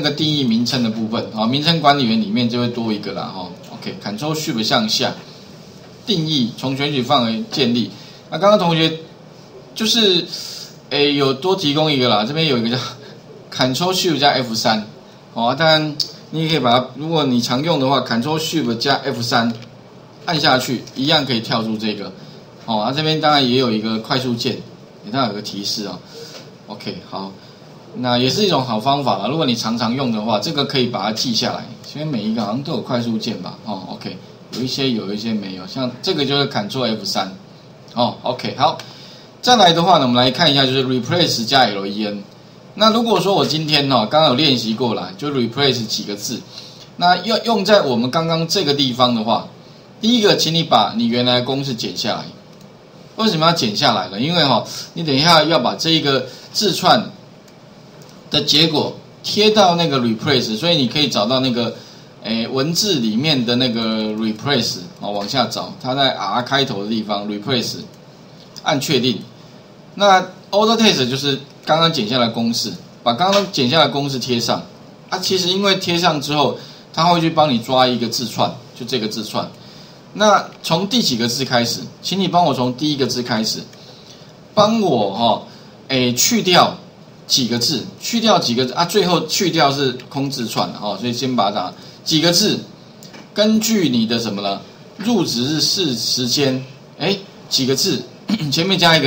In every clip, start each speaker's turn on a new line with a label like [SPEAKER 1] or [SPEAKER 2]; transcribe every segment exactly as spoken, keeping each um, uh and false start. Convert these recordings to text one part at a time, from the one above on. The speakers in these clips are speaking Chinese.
[SPEAKER 1] 那个定义名称的部分啊，名称管理员里面就会多一个啦哈。OK，Ctrl Shift 向下定义，从选取范围建立。那刚刚同学就是诶有多提供一个啦，这边有一个叫 Ctrl Shift 加 F 三哦，当然你也可以把它，如果你常用的话 ，Ctrl Shift 加 F 三按下去，一样可以跳出这个哦。那、啊、这边当然也有一个快速键，也当然有个提示哦。OK， 好。那也是一种好方法啦。如果你常常用的话，这个可以把它记下来。因为每一个好像都有快速键吧？哦 ，OK， 有一些有一些没有。像这个就是 Ctrl F 三。哦 ，OK， 好。再来的话呢，我们来看一下，就是 Replace 加 len。那如果说我今天哦，刚刚有练习过了，就 Replace 几个字。那要用在我们刚刚这个地方的话，第一个，请你把你原来的公式剪下来。为什么要剪下来呢？因为哈、哦，你等一下要把这一个字串的结果贴到那个 replace， 所以你可以找到那个诶文字里面的那个 replace 哦，往下找，它在 R 开头的地方 replace， 按确定。那 auto test 就是刚刚剪下来的公式，把刚刚剪下来的公式贴上。啊，其实因为贴上之后，它会去帮你抓一个字串，就这个字串。那从第几个字开始？请你帮我从第一个字开始，帮我哈、哦，诶去掉。几个字，去掉几个字啊？最后去掉是空字串哦，所以先把它打几个字。根据你的什么呢？入职日是时间，哎，几个字？前面加一个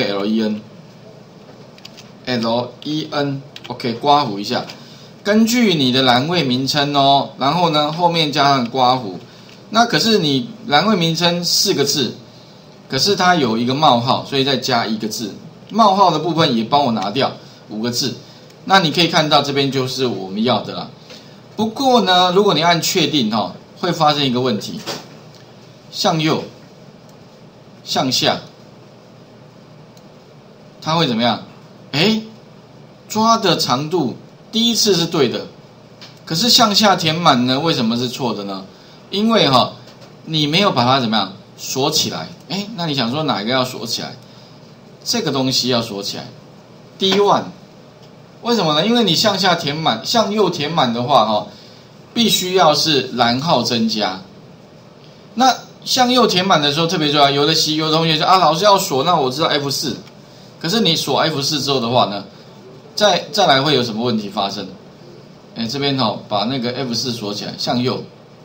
[SPEAKER 1] len，l e n，OK， 刮胡一下。根据你的栏位名称哦，然后呢后面加上刮胡。那可是你栏位名称四个字，可是它有一个冒号，所以再加一个字。冒号的部分也帮我拿掉。五个字，那你可以看到这边就是我们要的啦。不过呢，如果你按确定哈、哦，会发生一个问题：向右、向下，它会怎么样？哎，抓的长度第一次是对的，可是向下填满呢，为什么是错的呢？因为哈、哦，你没有把它怎么样锁起来。哎，那你想说哪一个要锁起来？这个东西要锁起来。D 一 为什么呢？因为你向下填满，向右填满的话，哈，必须要是栏号增加。那向右填满的时候特别重要，有的习有的同学说啊，老师要锁，那我知道 F 四，可是你锁 F 四之后的话呢，再再来会有什么问题发生？哎，这边哈，把那个 F 四锁起来，向右、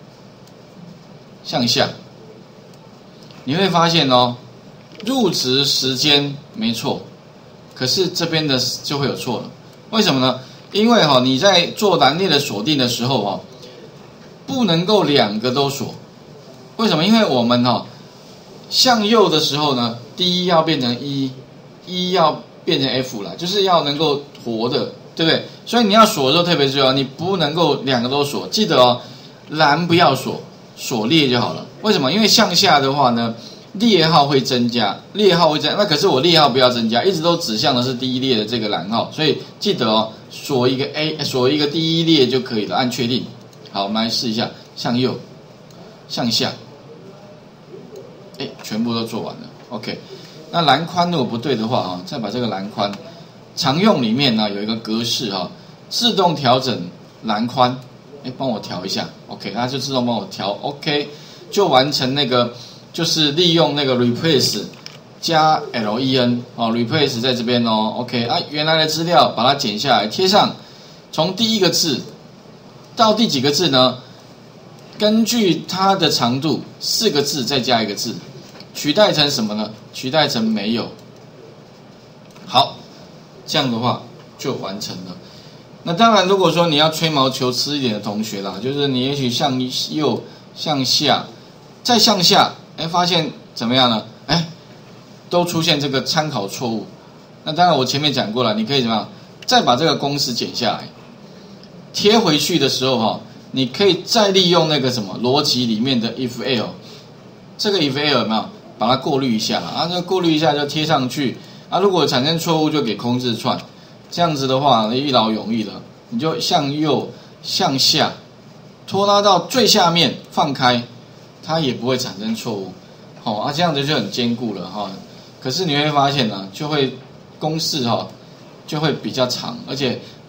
[SPEAKER 1] 向下，你会发现哦，入职时间没错。可是这边的就会有错了，为什么呢？因为哈、哦、你在做栏列的锁定的时候哈、哦，不能够两个都锁。为什么？因为我们哈、哦、向右的时候呢，第一要变成一，一要变成 F 了，就是要能够活的，对不对？所以你要锁的时候特别重要，你不能够两个都锁。记得哦，栏不要锁，锁列就好了。为什么？因为向下的话呢，列号会增加，列号会增加，那可是我列号不要增加，一直都指向的是第一列的这个栏号，所以记得哦，锁一个 A， 锁一个第一列就可以了，按确定。好，我们来试一下，向右、向下，哎，全部都做完了 ，OK。那栏宽如果不对的话啊，再把这个栏宽，常用里面呢有一个格式哈，自动调整栏宽，哎，帮我调一下 ，OK， 它就自动帮我调 ，OK， 就完成那个。就是利用那个 replace 加 len 哦 ，replace 在这边哦 ，OK 啊，原来的资料把它剪下来贴上，从第一个字到第几个字呢？根据它的长度，四个字再加一个字，取代成什么呢？取代成没有。好，这样的话就完成了。那当然，如果说你要吹毛求疵一点的同学啦，就是你也许向右、向下，再向下。哎，发现怎么样呢？哎，都出现这个参考错误。那当然，我前面讲过了，你可以怎么样？再把这个公式剪下来，贴回去的时候哈、哦，你可以再利用那个什么逻辑里面的 if else， 这个 if else 有没有？把它过滤一下啊，这过滤一下就贴上去啊。如果产生错误，就给空字串。这样子的话，一劳永逸了。你就向右、向下拖拉到最下面，放开。它也不会产生错误，好、哦、啊，这样子就很坚固了哈、哦。可是你会发现呢、啊，就会公式哈、哦、就会比较长，而且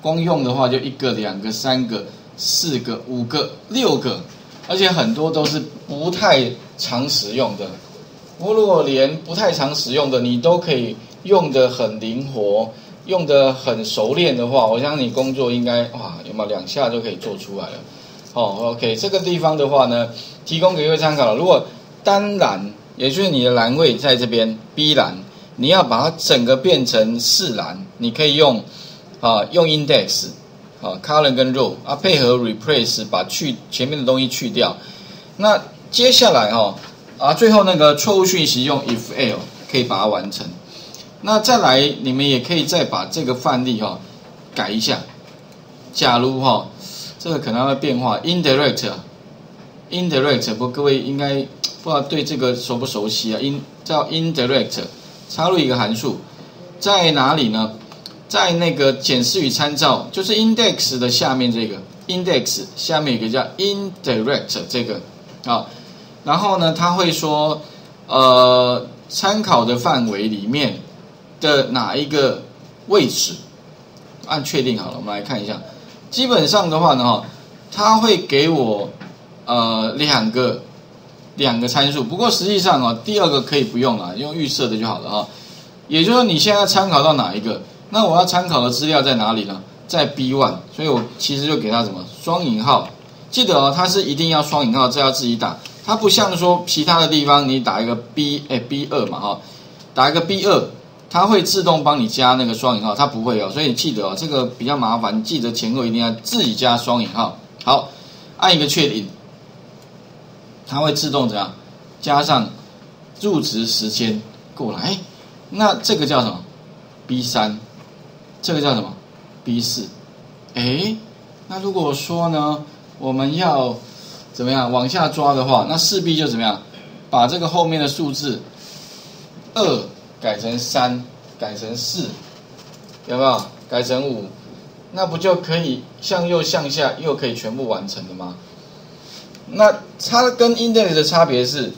[SPEAKER 1] 光用的话就一个、两个、三个、四个、五个、六个，而且很多都是不太常使用的。我如果连不太常使用的你都可以用得很灵活，用得很熟练的话，我相信你工作应该哇，有没有两下就可以做出来了？哦 ，OK， 这个地方的话呢，提供给各位参考了。如果单栏，也就是你的栏位在这边 B 栏，你要把它整个变成四栏，你可以用啊用 index 啊 column 跟 row 啊配合 replace 把去前面的东西去掉。那接下来哈、哦、啊最后那个错误讯息用 if else 可以把它完成。那再来你们也可以再把这个范例哈、哦、改一下。假如哈、哦、这个可能会变化 indirect indirect 不过各位应该不知道对这个熟不熟悉啊 in 叫 indirect 插入一个函数在哪里呢？在那个检视与参照，就是 index 的下面这个 index 下面有一个叫 indirect 这个啊，然后呢，它会说呃参考的范围里面的哪一个位置，按确定好了，我们来看一下。基本上的话呢，哈，它会给我呃两个两个参数，不过实际上哦，第二个可以不用了，用预设的就好了哈。也就是说，你现在参考到哪一个？那我要参考的资料在哪里呢？在 B 一， 所以我其实就给它什么双引号。记得哦，它是一定要双引号，这要自己打。它不像说其他的地方，你打一个 B 哎 B 二 嘛哈，打一个 B 二，它会自动帮你加那个双引号，它不会哦。所以你记得哦，这个比较麻烦，记得前后一定要自己加双引号。好，按一个确定，它会自动怎样加上入职时间过来。那这个叫什么 ？B 三， 这个叫什么 ？B 四。哎，那如果说呢，我们要怎么样往下抓的话，那势必就怎么样，把这个后面的数字二改成三，改成四，有没有？改成五，那不就可以向右向下又可以全部完成了吗？那它跟 index 的差别是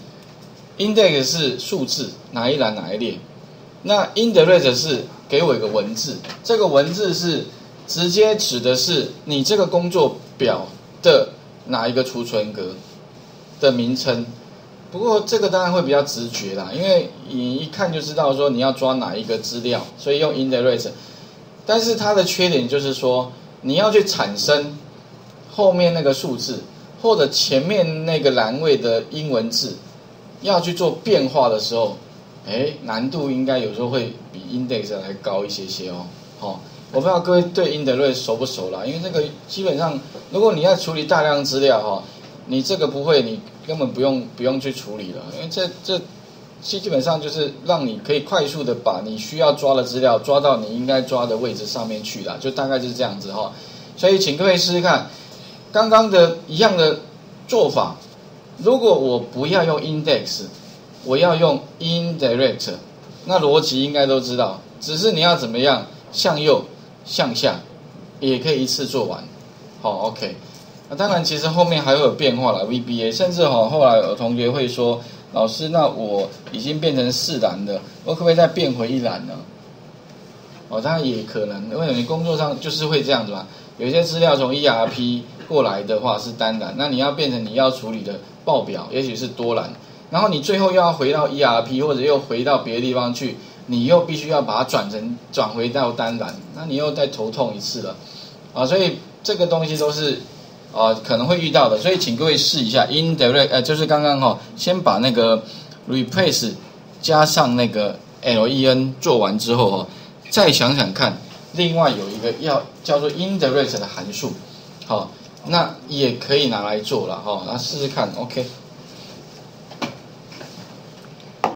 [SPEAKER 1] ，index 是数字哪一栏哪一列。那 indirect 是给我一个文字，这个文字是直接指的是你这个工作表的哪一个储存格的名称。不过这个当然会比较直觉啦，因为你一看就知道说你要抓哪一个资料，所以用 indirect。但是它的缺点就是说，你要去产生后面那个数字或者前面那个栏位的英文字，要去做变化的时候。哎，难度应该有时候会比 index 来高一些些哦。哦，我不知道各位对 index 熟不熟啦，因为这个基本上，如果你要处理大量资料哈、哦，你这个不会，你根本不用不用去处理了，因为这这基本上就是让你可以快速的把你需要抓的资料抓到你应该抓的位置上面去啦，就大概就是这样子哈、哦。所以请各位试试看，刚刚的一样的做法，如果我不要用 index。我要用 indirect， 那逻辑应该都知道，只是你要怎么样向右向下也可以一次做完。好 ，OK。那当然，其实后面还会有变化了 V B A， 甚至哈后来有同学会说，老师，那我已经变成四栏了，我可不可以再变回一栏呢？哦，当然也可能，因为你工作上就是会这样子嘛。有些资料从 E R P 过来的话是单栏，那你要变成你要处理的报表，也许是多栏。然后你最后又要回到 E R P 或者又回到别的地方去，你又必须要把它转成转回到单栏，那你又再头痛一次了啊！所以这个东西都是啊可能会遇到的，所以请各位试一下 indirect， 呃，就是刚刚哈、哦，先把那个 replace 加上那个 len 做完之后哦，再想想看，另外有一个要叫做 indirect 的函数，好、哦，那也可以拿来做了哈、哦，那试试看 ，OK。